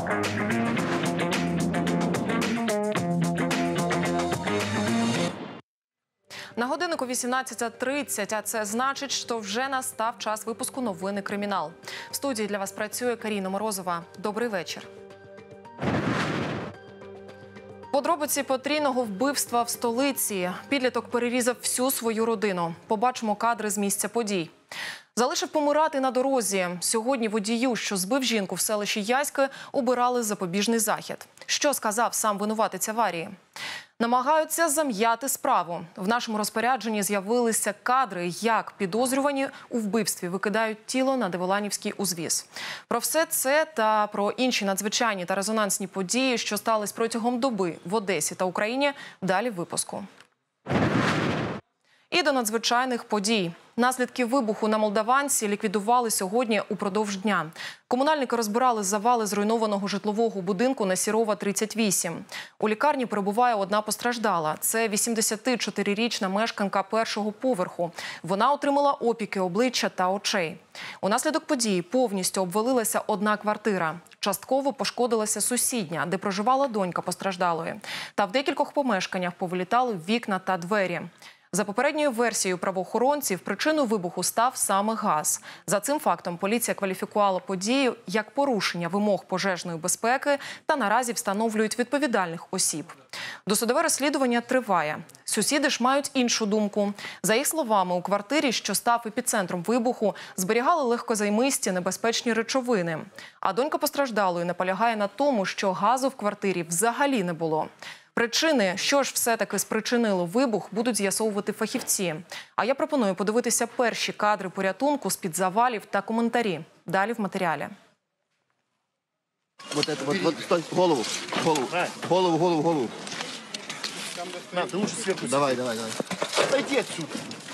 На годиннику 18:30, а це значить, що вже настав час випуску «Новини Кримінал». В студії для вас працює Каріна Морозова. Добрий вечір. Подробиці потрійного вбивства в столиці. Підліток перерізав всю свою родину. Побачимо кадри з місця подій. Залишив помирати на дорозі. Сьогодні водію, що збив жінку в селищі Яськи, обирали запобіжний захід. Що сказав сам винуватець аварії? Намагаються зам'яти справу. В нашому розпорядженні з'явилися кадри, як підозрювані у вбивстві викидають тіло на Деволанівський узвіз. Про все це та про інші надзвичайні та резонансні події, що стались протягом доби в Одесі та Україні, далі в випуску. І до надзвичайних подій. Наслідки вибуху на Молдаванці ліквідували сьогодні упродовж дня. Комунальники розбирали завали зруйнованого житлового будинку на Сірова, 38. У лікарні перебуває одна постраждала. Це 84-річна мешканка першого поверху. Вона отримала опіки обличчя та очей. Унаслідок події повністю обвалилася одна квартира. Частково пошкодилася сусідня, де проживала донька постраждалої. Та в декількох помешканнях повилітали вікна та двері. За попередньою версією правоохоронців, причиною вибуху став саме газ. За цим фактом поліція кваліфікувала подію як порушення вимог пожежної безпеки та наразі встановлюють відповідальних осіб. Досудове розслідування триває. Сусіди ж мають іншу думку. За їх словами, у квартирі, що став епіцентром вибуху, зберігали легкозаймисті небезпечні речовини. А донька постраждалої наполягає на тому, що газу в квартирі взагалі не було. Причини, що ж все-таки спричинило вибух, будуть з'ясовувати фахівці. А я пропоную подивитися перші кадри порятунку з-під завалів та коментарі. Далі в матеріалі. Стой, голову. На, ты лучше сверху. Давай. Отойди отсюда.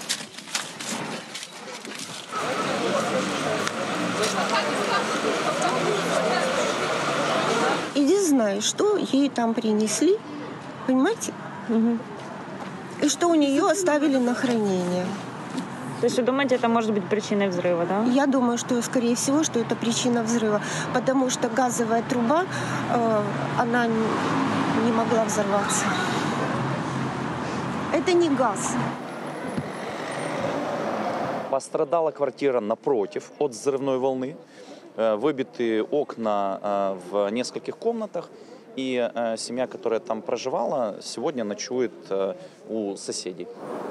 Иди знай, что ей там принесли, понимаете? Угу. И что у нее оставили на хранение. То есть вы думаете, это может быть причиной взрыва, да? Я думаю, что, скорее всего, что это причина взрыва, потому что газовая труба, она не могла взорваться. Это не газ. Пострадала квартира напротив от взрывной волны. Выбиты окна в нескольких комнатах. И семья, которая там проживала, сегодня ночует у соседей.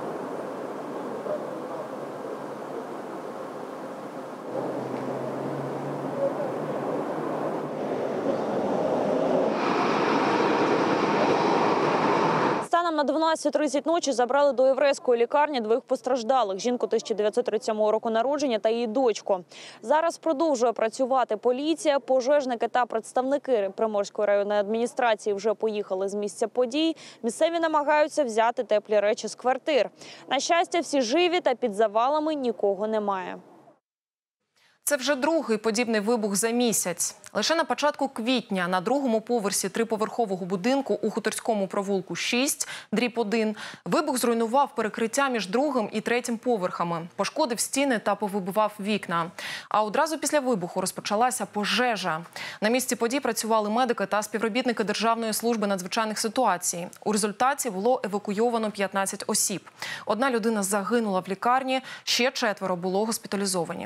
Станом на 12:30 ночі забрали до єврейської лікарні двох постраждалих – жінку 1937 року народження та її дочку. Зараз продовжує працювати поліція, пожежники та представники Приморської районної адміністрації вже поїхали з місця подій. Місцеві намагаються взяти теплі речі з квартир. На щастя, всі живі та під завалами нікого немає. Це вже другий подібний вибух за місяць. Лише на початку квітня на другому поверсі триповерхового будинку у Хуторському провулку 6/1 вибух зруйнував перекриття між другим і третім поверхами, пошкодив стіни та повибивав вікна. А одразу після вибуху розпочалася пожежа. На місці подій працювали медики та співробітники Державної служби надзвичайних ситуацій. У результаті було евакуйовано 15 осіб. Одна людина загинула в лікарні, ще 4 було госпіталізовані.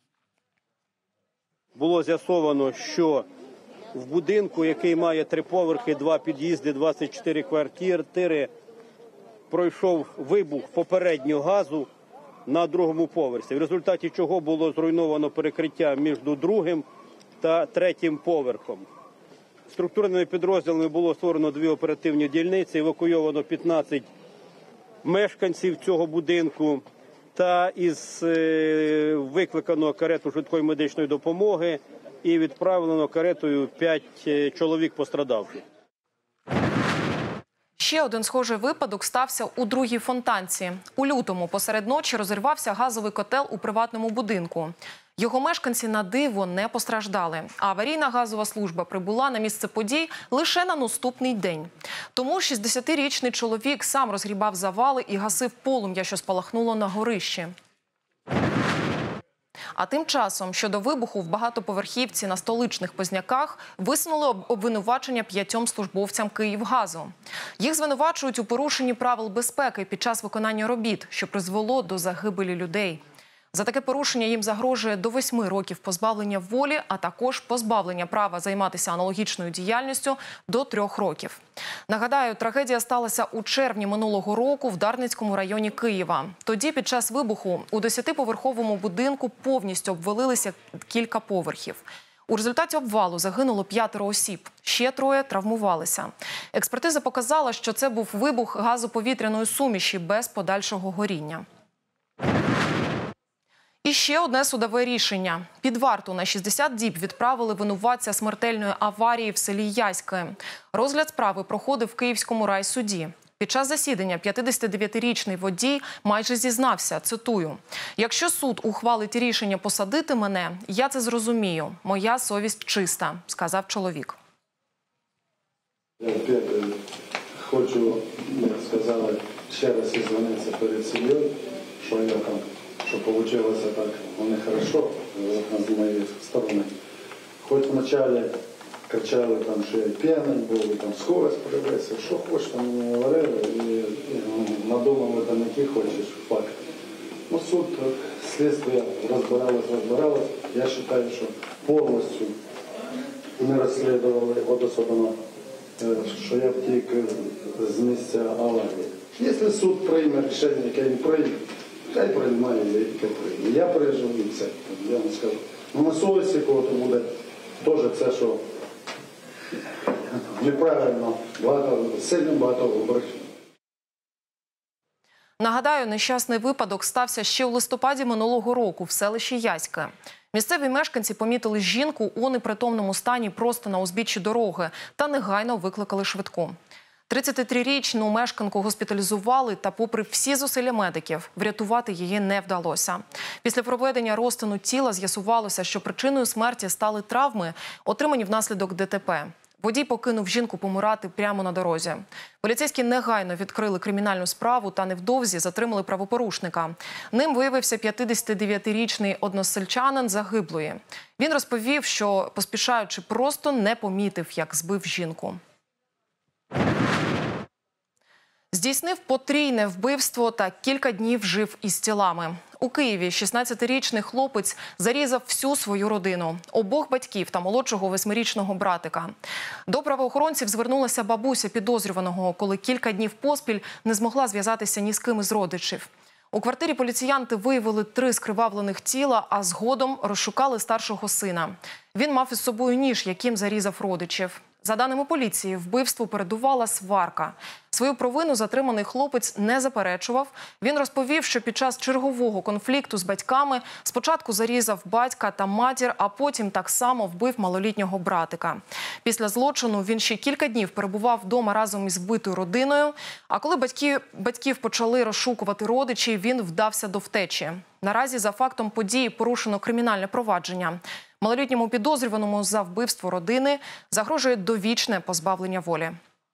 Було з'ясовано, що в будинку, який має 3 поверхи, 2 під'їзди, 24 квартири, пройшов вибух попереднього газу на другому поверсі, в результаті чого було зруйновано перекриття між другим та третім поверхом. Структурними підрозділами було створено 2 оперативні дільниці, евакуйовано 15 мешканців цього будинку. Та із викликано карету швидкої медичної допомоги і відправлено каретою 5 чоловік пострадавших. Ще один схожий випадок стався у Другій Фонтанці. У лютому посеред ночі розірвався газовий котел у приватному будинку. Його мешканці на диво не постраждали, а аварійна газова служба прибула на місце подій лише на наступний день. Тому 60-річний чоловік сам розгрібав завали і гасив полум'я, що спалахнуло на горищі. А тим часом щодо вибуху в багатоповерхівці на Столичних Позняках висунули обвинувачення 5 службовцям «Київгазу». Їх звинувачують у порушенні правил безпеки під час виконання робіт, що призвело до загибелі людей. За таке порушення їм загрожує до 8 років позбавлення волі, а також позбавлення права займатися аналогічною діяльністю до 3 років. Нагадаю, трагедія сталася у червні минулого року в Дарницькому районі Києва. Тоді під час вибуху у 10-поверховому будинку повністю обвалилися кілька поверхів. У результаті обвалу загинуло 5 осіб, ще 3 травмувалися. Експертиза показала, що це був вибух газоповітряної суміші без подальшого горіння. І ще одне судове рішення. Під варту на 60 діб відправили винуватця смертельної аварії в селі Яське. Розгляд справи проходив в Київському райсуді. Під час засідання 59-річний водій майже зізнався, цитую: «Якщо суд ухвалить рішення посадити мене, я це зрозумію. Моя совість чиста», – сказав чоловік. Я хочу, як сказали, ще раз зізвонитися перед сім'єю, що я там, що вийшло так нехорошо з моєї сторони. Хоч вначалі кричали, там, що я п'яний був, там скорость перевезся, що хочеш, там мені говорили, і надумали там, які хочеш факти. Ну, суд, слідство розбиралось. Я вважаю, що повністю не розслідували особливо, що я втік з місця аварії. Якщо суд прийме рішення, яке він прийме, хай приймає, яке прийме. Я пережив і все, я вам скажу. Ну, на совісті кого-то буде теж це, що неправильно, сильно багато брехні. Нагадаю, нещасний випадок стався ще у листопаді минулого року в селищі Яське. Місцеві мешканці помітили жінку у непритомному стані просто на узбіччі дороги та негайно викликали швидку. 33-річну мешканку госпіталізували, та попри всі зусилля медиків, врятувати її не вдалося. Після проведення розтину тіла з'ясувалося, що причиною смерті стали травми, отримані внаслідок ДТП. Водій покинув жінку помирати прямо на дорозі. Поліцейські негайно відкрили кримінальну справу та невдовзі затримали правопорушника. Ним виявився 59-річний односельчанин загиблої. Він розповів, що, поспішаючи, просто не помітив, як збив жінку. Здійснив потрійне вбивство та кілька днів жив із тілами. У Києві 16-річний хлопець зарізав всю свою родину – обох батьків та молодшого 8-річного братика. До правоохоронців звернулася бабуся підозрюваного, коли кілька днів поспіль не змогла зв'язатися ні з ким із родичів. У квартирі поліціянти виявили 3 скривавлених тіла, а згодом розшукали старшого сина. Він мав із собою ніж, яким зарізав родичів. За даними поліції, вбивству передувала сварка. Свою провину затриманий хлопець не заперечував. Він розповів, що під час чергового конфлікту з батьками спочатку зарізав батька та матір, а потім так само вбив малолітнього братика. Після злочину він ще кілька днів перебував вдома разом із вбитою родиною. А коли батьків почали розшукувати родичів, він вдався до втечі. Наразі за фактом події порушено кримінальне провадження. Малолітньому підозрюваному за вбивство родини загрожує довічне позбавлення волі.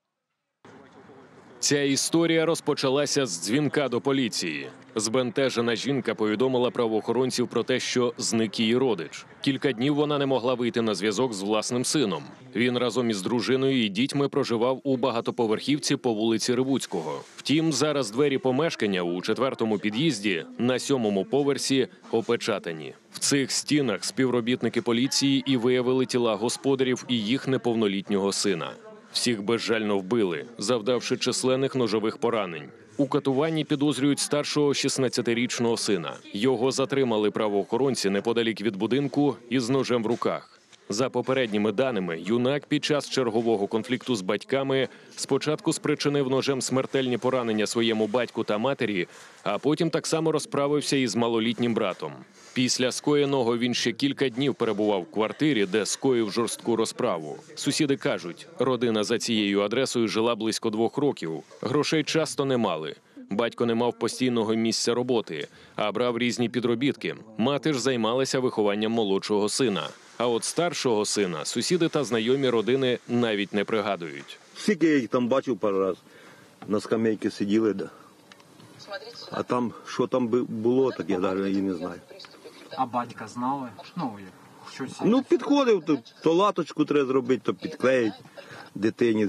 Ця історія розпочалася з дзвінка до поліції. Збентежена жінка повідомила правоохоронців про те, що зник її родич. Кілька днів вона не могла вийти на зв'язок з власним сином. Він разом із дружиною і дітьми проживав у багатоповерхівці по вулиці Ривуцького. Втім, зараз двері помешкання у 4-му під'їзді на 7-му поверсі опечатані. В цих стінах співробітники поліції і виявили тіла господарів і їх неповнолітнього сина. Всіх безжально вбили, завдавши численних ножових поранень. У катуванні підозрюють старшого 16-річного сина. Його затримали правоохоронці неподалік від будинку із ножем в руках. За попередніми даними, юнак під час чергового конфлікту з батьками спочатку спричинив ножем смертельні поранення своєму батьку та матері, а потім так само розправився із малолітнім братом. Після скоєного він ще кілька днів перебував в квартирі, де скоїв жорстку розправу. Сусіди кажуть, родина за цією адресою жила близько 2 років. Грошей часто не мали. Батько не мав постійного місця роботи, а брав різні підробітки. Мати ж займалася вихованням молодшого сина. А от старшого сина сусіди та знайомі родини навіть не пригадують. Скільки я їх там бачив пару раз, на скамейці сиділи, да. А там, що там було, так я навіть і не знаю. А батька знали? Ну, щось... Ну, підходив, то латочку треба зробити, то підклеїть дитині.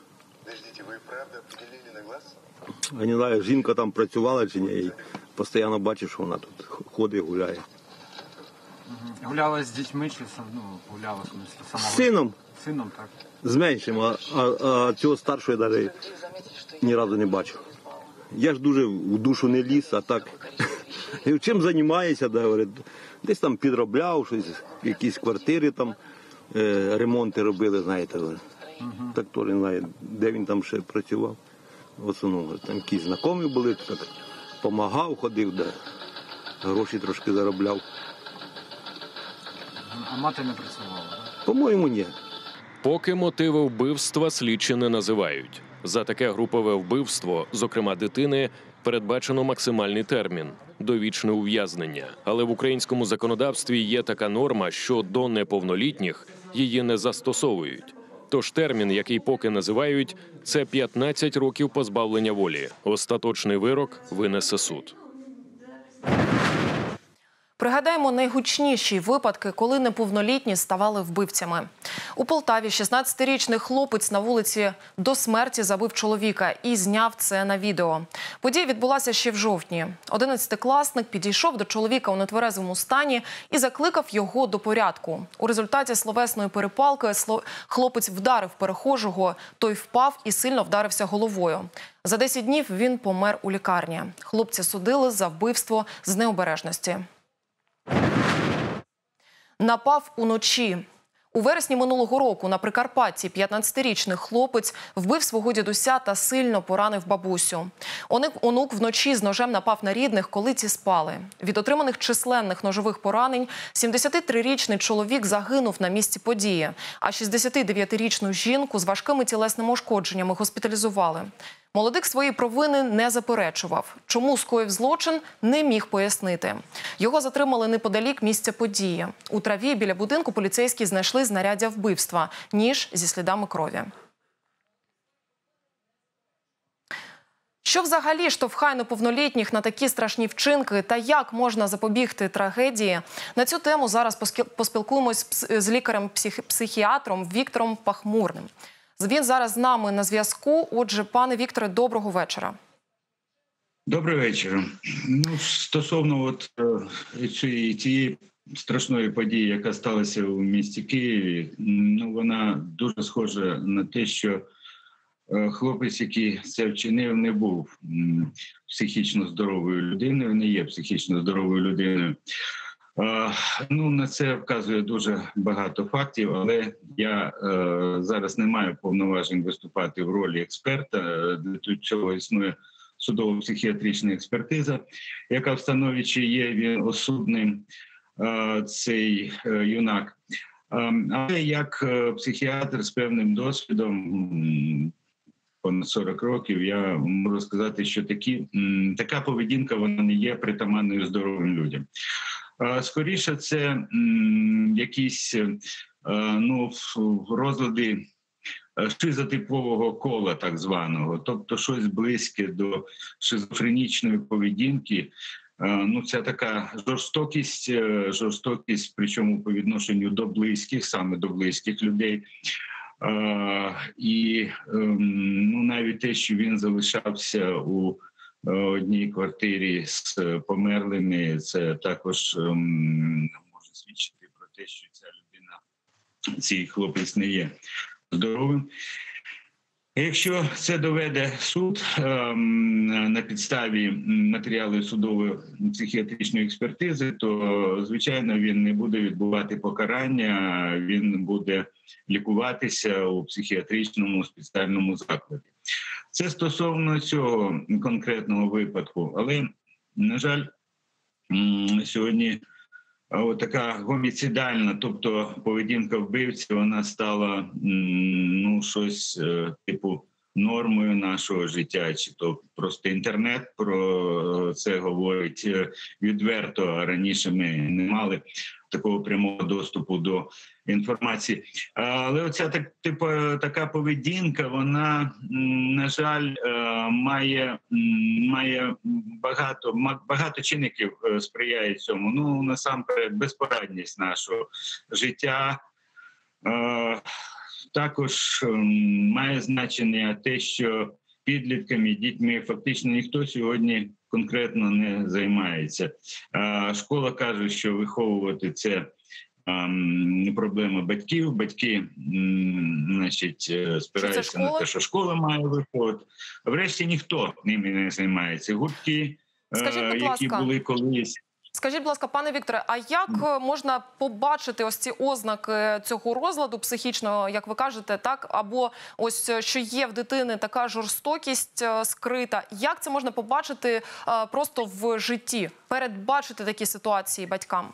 Я не знаю, жінка там працювала чи ні, і постійно бачив, що вона тут ходить, гуляє. Гуляла з дітьми чи гуляла в смислі самого? З сином. Сином, так. З меншим, а цього старшого я навіть ні разу не бачив. Я ж дуже в душу не ліз, а так, чим займаєшся, да, говорить, десь там підробляв, щось, якісь квартири там, ремонти робили, знаєте. Так то не знаю, де він там ще працював. В основному, там якісь знайомі були, так допомагав, ходив, да, гроші трошки заробляв. А мати не працювала, так? По-моєму, ні. Поки мотиви вбивства слідчі не називають. За таке групове вбивство, зокрема дитини, передбачено максимальний термін – довічне ув'язнення. Але в українському законодавстві є така норма, що до неповнолітніх її не застосовують. Тож термін, який поки називають, це 15 років позбавлення волі. Остаточний вирок винесе суд. Пригадаємо найгучніші випадки, коли неповнолітні ставали вбивцями. У Полтаві 16-річний хлопець на вулиці до смерті забив чоловіка і зняв це на відео. Подія відбулася ще в жовтні. 11-класник підійшов до чоловіка у нетверезому стані і закликав його до порядку. У результаті словесної перепалки хлопець вдарив перехожого, той впав і сильно вдарився головою. За 10 днів він помер у лікарні. Хлопця судили за вбивство з необережності. Напав уночі. У вересні минулого року на Прикарпатті 15-річний хлопець вбив свого дідуся та сильно поранив бабусю. Онук вночі з ножем напав на рідних, коли ті спали. Від отриманих численних ножових поранень 73-річний чоловік загинув на місці події, а 69-річну жінку з важкими тілесними ушкодженнями госпіталізували. Молодик своєї провини не заперечував. Чому скоїв злочин, не міг пояснити. Його затримали неподалік місця події. У траві біля будинку поліцейські знайшли знаряддя вбивства – ніж зі слідами крові. Що взагалі штовхає неповнолітніх на такі страшні вчинки та як можна запобігти трагедії? На цю тему зараз поспілкуємось з лікарем-психіатром Віктором Пахмурним. Він зараз з нами на зв'язку. Отже, пане Вікторе, доброго вечора. Добрий вечір. Ну, стосовно цієї страшної події, яка сталася у місті Києві, ну, вона дуже схожа на те, що хлопець, який це вчинив, не був психічно здоровою людиною, не є психічно здоровою людиною. Ну, на це вказує дуже багато фактів, але я зараз не маю повноважень виступати в ролі експерта. Для цього існує судово-психіатрична експертиза, яка встановить, чи є він осудним, цей юнак. Але як психіатр з певним досвідом, понад 40 років, я можу сказати, що така поведінка вона не є притаманною здоровим людям. Скоріше, це якісь розлади шизотипового кола, так званого, тобто щось близьке до шизофренічної поведінки. Ну, це така жорстокість, причому по відношенню до близьких, саме до близьких людей. І навіть те, що він залишався у одній квартирі з померлими, це також може свідчити про те, що ця людина, цей хлопець не є здоровим. Якщо це доведе суд на підставі матеріалів судової психіатричної експертизи, то, звичайно, він не буде відбувати покарання, він буде лікуватися у психіатричному спеціальному закладі. Це стосовно цього конкретного випадку. Але, на жаль, сьогодні така гоміцидальна, тобто поведінка вбивці, вона стала щось типу нормою нашого життя. Чи то просто інтернет про це говорить відверто, а раніше ми не мали такого прямого доступу до інформації. Але оця така поведінка, вона, на жаль, має багато чинників сприяє цьому. Ну, насамперед, безпорадність нашого життя. Також має значення те, що підлітками, дітьми фактично ніхто сьогодні конкретно не займається. Школа каже, що виховувати – це проблема батьків. Батьки, значить, спираються на те, що школа має виховувати. Врешті ніхто ними не займається. Гуртки, які були колись. Скажіть, будь ласка, пане Вікторе, а як можна побачити ось ці ознаки цього розладу психічного, як ви кажете, так? Або ось, що є в дитини така жорстокість скрита. Як це можна побачити просто в житті? Передбачити такі ситуації батькам?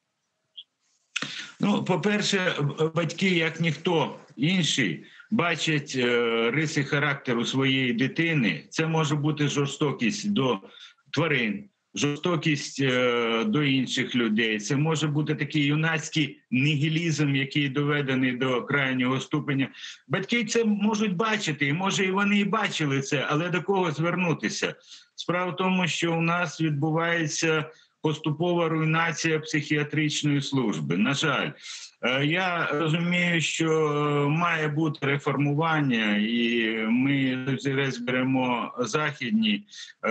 Ну, по-перше, батьки, як ніхто інший, бачать риси характеру своєї дитини. Це може бути жорстокість до тварин, жорстокість до інших людей. Це може бути такий юнацький нігілізм, який доведений до крайнього ступеня. Батьки це можуть бачити, і може і вони і бачили це, але до кого звернутися? Справа в тому, що у нас відбувається поступова руйнація психіатричної служби. На жаль, я розумію, що має бути реформування, і ми зараз беремо західні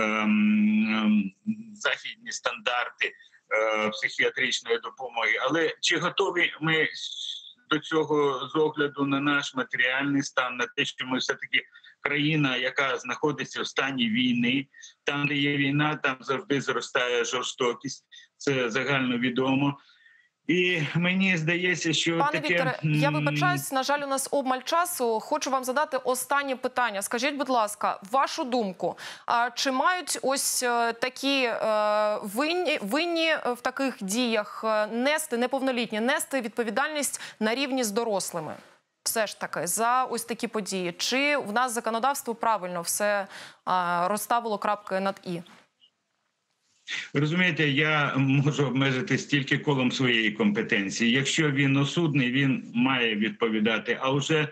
стандарти психіатричної допомоги. Але чи готові ми до цього з огляду на наш матеріальний стан, на те, що ми все-таки країна, яка знаходиться в стані війни, там, де є війна, там завжди зростає жорстокість, це загальновідомо. І мені здається, що Пане Вікторе, я вибачаюсь, на жаль, у нас обмаль часу. Хочу вам задати останнє питання. Скажіть, будь ласка, вашу думку, чи мають ось такі винні в таких діях неповнолітні нести відповідальність на рівні з дорослими? Все ж таки, за ось такі події. Чи в нас законодавство правильно все розставило крапки над «і»? Розумієте, я можу обмежитись тільки колом своєї компетенції. Якщо він осудний, він має відповідати. А вже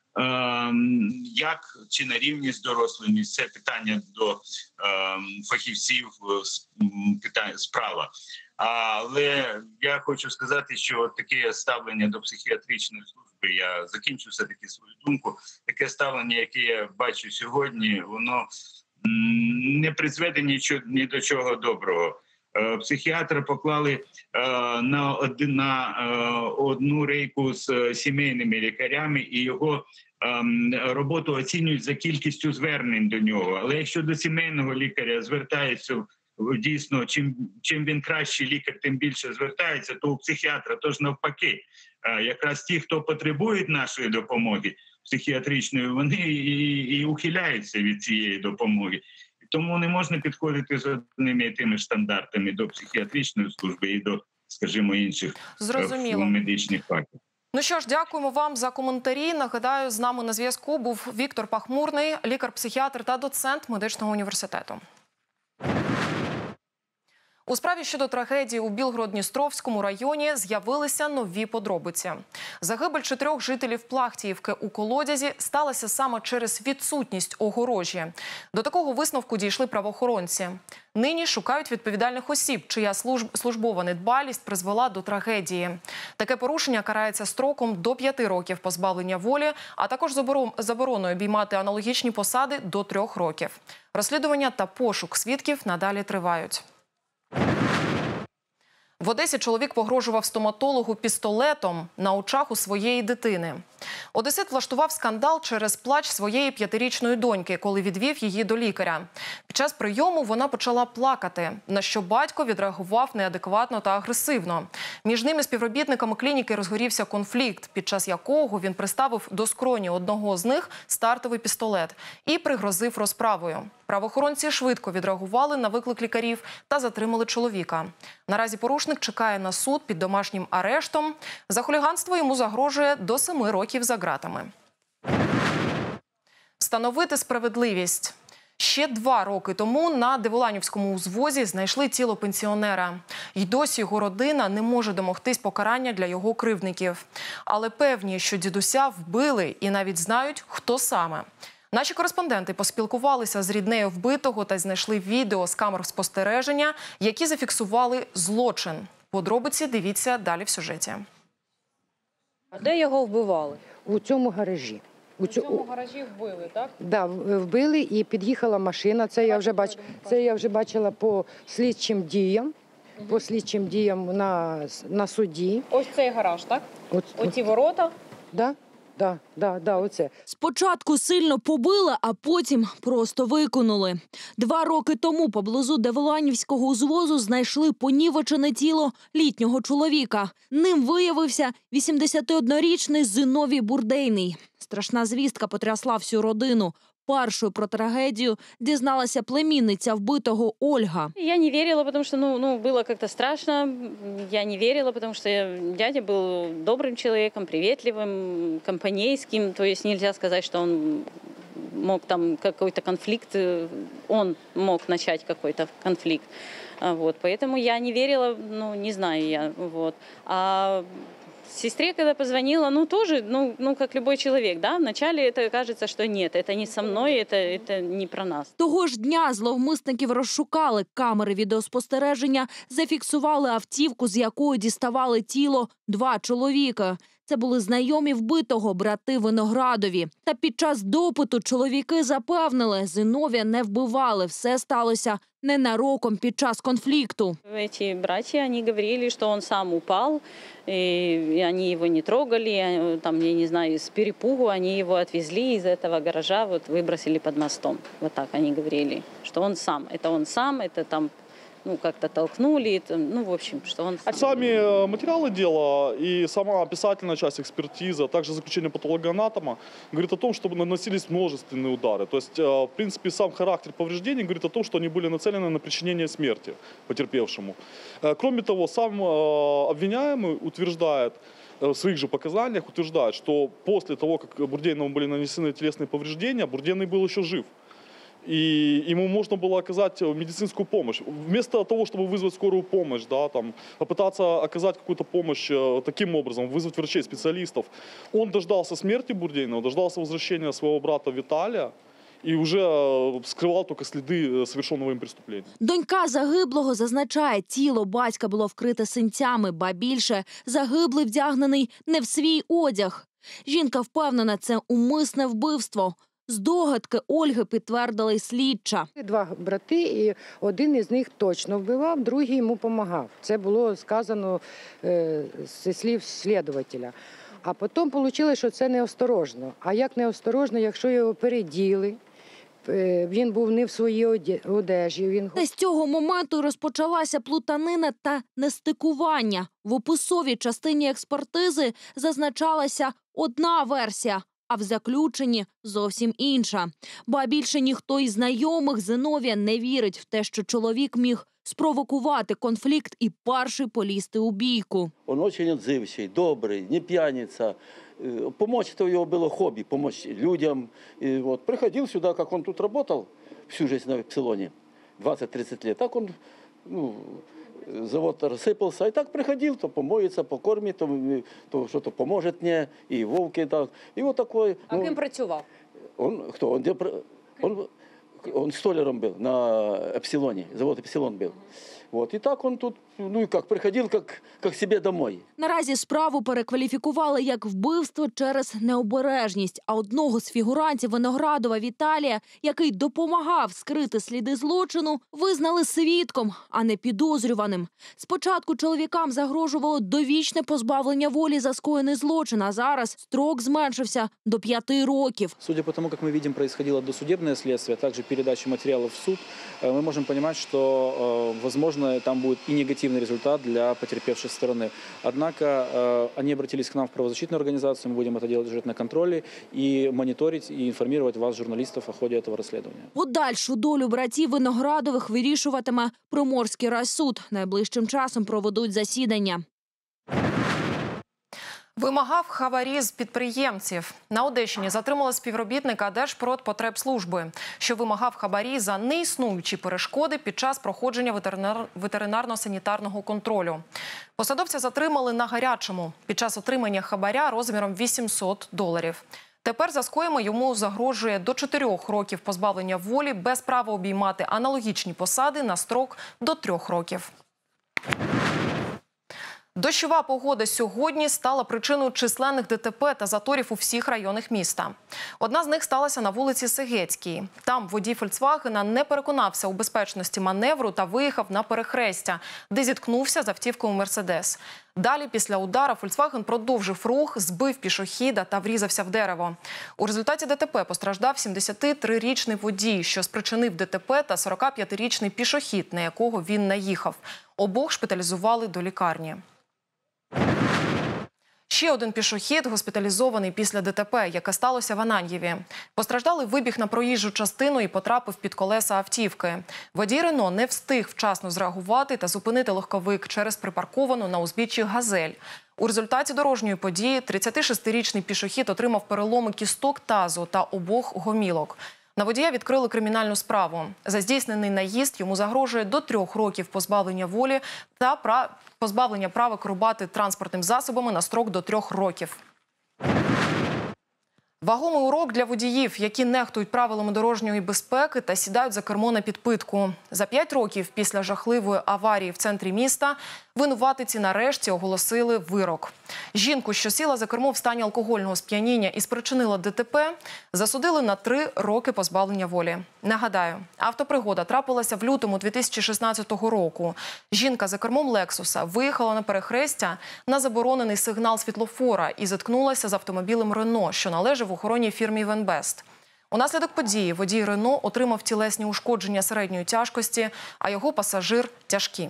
як чи на рівні з дорослими, це питання до фахівців справа. Але я хочу сказати, що таке ставлення до психіатричної служби, я закінчу все-таки свою думку, таке ставлення, яке я бачу сьогодні, воно не призведе ні до чого доброго. Психіатра поклали на одну рейку з сімейними лікарями, і його роботу оцінюють за кількістю звернень до нього. Але якщо до сімейного лікаря звертаються, дійсно, чим він кращий лікар, тим більше звертається, то у психіатра тож навпаки. Якраз ті, хто потребують нашої допомоги психіатричної, вони і ухиляються від цієї допомоги. Тому не можна підходити з одними і тими ж стандартами до психіатричної служби і до, скажімо, інших медичних фактів. Ну що ж, дякуємо вам за коментарі. Нагадаю, з нами на зв'язку був Віктор Пахмурний, лікар-психіатр та доцент медичного університету. У справі щодо трагедії у Білгород-Дністровському районі з'явилися нові подробиці. Загибель 4 жителів Плахтіївки у колодязі сталася саме через відсутність огорожі. До такого висновку дійшли правоохоронці. Нині шукають відповідальних осіб, чия службова недбалість призвела до трагедії. Таке порушення карається строком до 5 років позбавлення волі, а також забороною обіймати аналогічні посади до 3 років. Розслідування та пошук свідків надалі тривають. В Одесі чоловік погрожував стоматологу пістолетом на очах у своєї дитини. Одесит влаштував скандал через плач своєї 5-річної доньки, коли відвів її до лікаря. Під час прийому вона почала плакати, на що батько відреагував неадекватно та агресивно. Між ними співробітниками клініки розгорівся конфлікт, під час якого він приставив до скроні одного з них стартовий пістолет і пригрозив розправою. Правоохоронці швидко відреагували на виклик лікарів та затримали чоловіка. Наразі порушник чекає на суд під домашнім арештом. За хуліганство йому загрожує до 7 років за ґратами. Встановити справедливість. Ще 2 роки тому на Деволанівському узвозі знайшли тіло пенсіонера. І досі його родина не може домогтись покарання для його кривдників. Але певні, що дідуся вбили і навіть знають, хто саме. Наші кореспонденти поспілкувалися з ріднею вбитого та знайшли відео з камер спостереження, які зафіксували злочин. Подробиці дивіться далі в сюжеті. Де його вбивали? У цьому гаражі. У цьому гаражі вбили, так? Да, вбили і під'їхала машина. Це я вже бачила по слідчим діям. По слідчим діям на суді. Ось цей гараж, так? Оці ворота? Да, оце. Спочатку сильно побили, а потім просто викинули. 2 роки тому поблизу Деволанівського узвозу знайшли понівечене тіло літнього чоловіка. Ним виявився 81-річний Зиновій Бурдейний. Страшна звістка потрясла всю родину. Першою про трагедію дізналася племінниця вбитого Ольга. Я не вірила, потому что было как-то страшно. Я не верила, потому что дядя был добрым человеком, приветливым, компанейским. То есть нельзя сказать, что он мог там какой-то конфликт, он мог начать какой-то конфликт. Вот. Поэтому я не верила, не знаю я. Вот. А сестре, когда позвонила, тоже, как любой человек, да, вначале это кажется, что нет, это не со мной, это не про нас. Того ж дня зловмисників розшукали. Камери відеоспостереження зафіксували автівку, з якої діставали тіло 2 чоловіка. Це були знайомі вбитого, брати Виноградові. Та під час допиту чоловіки запевнили, Зиновія не вбивали. Все сталося ненароком під час конфлікту. Эти братья, они говорили, что он сам упал, и они его не трогали. Там, я не знаю, с перепугу они его отвезли из этого гаража, выбросили под мостом. Вот так они говорили, что он сам, это там как-то толкнули, в общем, что он сам. Сами материалы дела и сама описательная часть экспертизы, а также заключение патологоанатома говорит о том, что наносились множественные удары. То есть, в принципе, сам характер повреждений говорит о том, что они были нацелены на причинение смерти потерпевшему. Кроме того, сам обвиняемый утверждает, в своих же показаниях утверждает, что после того, как Бурдейнову были нанесены телесные повреждения, Бурдейный был еще жив. И ему можно было оказать медицинскую помощь. Вместо того, чтобы вызвать скорую помощь, попытаться оказать какую-то помощь таким образом, вызвать врачей, специалистов, он дождался смерти Бурдейного, дождался возвращения своего брата Виталия і вже скривав тільки сліди совершеного їм преступлення. Донька загиблого зазначає, тіло батька було вкрите синцями, ба більше, загиблий вдягнений не в свій одяг. Жінка впевнена, це умисне вбивство. Здогадки Ольги підтвердила й слідча. 2 брати, і один із них точно вбивав, другий йому допомагав. Це було сказано зі слів слідувателя. А потім вийшло, що це неосторожно. А як неосторожно, якщо його переділи, він був не в своїй одежі. Та з цього моменту розпочалася плутанина та нестикування. В описовій частині експертизи зазначалася одна версія, а в заключенні зовсім інша. Ба більше ніхто із знайомих Зиновія не вірить в те, що чоловік міг спровокувати конфлікт і перший полізти у бійку. Він дуже відзивчий, добрий, не п'яниця. Помочь это его было хобби, помочь людям. И вот приходил сюда, как он тут работал всю жизнь на Эпсилоне, 20-30 лет. Так он, завод рассыпался. И так приходил, то помоется, покормит, то что-то поможет мне, и Вовке так. И вот такой. А ким працював? Он столяром был на Эпсилоне, завод Эпсилон был. Вот. И так он тут, приходил, как себе домой. Наразі справу перекваліфікували як вбивство через необережність. А одного з фігурантів Виноградова Віталія, який допомагав скрити сліди злочину, визнали свідком, а не підозрюваним. Спочатку чоловікам загрожувало довічне позбавлення волі за скоєний злочин, а зараз строк зменшився до 5 років. Судя по тому, как мы видим, происходило досудебное следствие, а также передача материалов в суд, мы можем понимать, что, возможно, там будет и негативный результат для потерпевшей стороны. Однако они обратились к нам в правозащитную организацию, мы будем это делать держать на контроле и мониторить, и информировать вас, журналистов, о ходе этого расследования. Подальшу долю братів Виноградових вирішуватиме Приморський райсуд. Найближчим часом проведуть засідання. Вимагав хабарі з підприємців. На Одещині затримали співробітника Держпродпотребслужби, що вимагав хабарі за неіснуючі перешкоди під час проходження ветеринарно-санітарного контролю. Посадовця затримали на гарячому під час отримання хабаря розміром $800. Тепер за скоєми йому загрожує до 4 років позбавлення волі без права обіймати аналогічні посади на строк до 3 років. Дощова погода сьогодні стала причиною численних ДТП та заторів у всіх районах міста. Одна з них сталася на вулиці Сегецькій. Там водій «Фольксвагена» не переконався у безпечності маневру та виїхав на перехрестя, де зіткнувся з автівкою «Мерседес». Далі, після удара, «Фольксваген» продовжив рух, збив пішохіда та врізався в дерево. У результаті ДТП постраждав 73-річний водій, що спричинив ДТП, та 45-річний пішохід, на якого він наїхав. Обох шпиталізували до лікарні. Ще один пішохід госпіталізований після ДТП, яке сталося в Ананьєві. Постраждалий вибіг на проїжджу частину і потрапив під колеса автівки. Водій «Рено» не встиг вчасно зреагувати та зупинити легковик через припарковану на узбіччі «Газель». У результаті дорожньої події 36-річний пішохід отримав переломи кісток тазу та обох гомілок. На водія відкрили кримінальну справу. За здійснений наїзд йому загрожує до 3 років позбавлення волі та позбавлення права керувати транспортним засобами на строк до 3 років. Вагомий урок для водіїв, які нехтують правилами дорожньої безпеки та сідають за кермо на підпитку. За 5 років після жахливої аварії в центрі міста винуватиці нарешті оголосили вирок. Жінку, що сіла за кермо в стані алкогольного сп'яніння і спричинила ДТП, засудили на 3 роки позбавлення волі. Нагадаю, автопригода трапилася в лютому 2016 року. Жінка за кермом «Лексуса» виїхала на перехрестя на заборонений сигнал світлофора і зіткнулася з автомобілем «Рено», що належав охоронній фірмі «Венбест». Унаслідок події водій «Рено» отримав тілесні ушкодження середньої тяжкості, а його пасажир – тяжкі.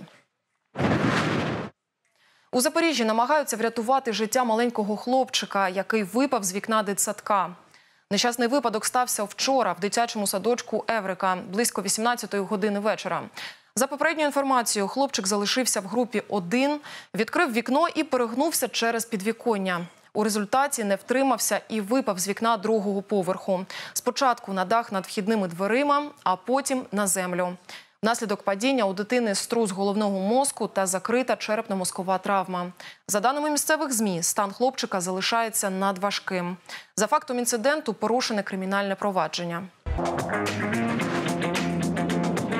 У Запоріжжі намагаються врятувати життя маленького хлопчика, який випав з вікна дитсадка. Нещасний випадок стався вчора в дитячому садочку «Еврика» близько 18-ї години вечора. За попередньою інформацією, хлопчик залишився в групі 1, відкрив вікно і перегнувся через підвіконня. У результаті не втримався і випав з вікна 2-го поверху. Спочатку на дах над вхідними дверима, а потім на землю. Внаслідок падіння у дитини струс головного мозку та закрита черепно-мозкова травма. За даними місцевих ЗМІ, стан хлопчика залишається надважким. За фактом інциденту порушене кримінальне провадження.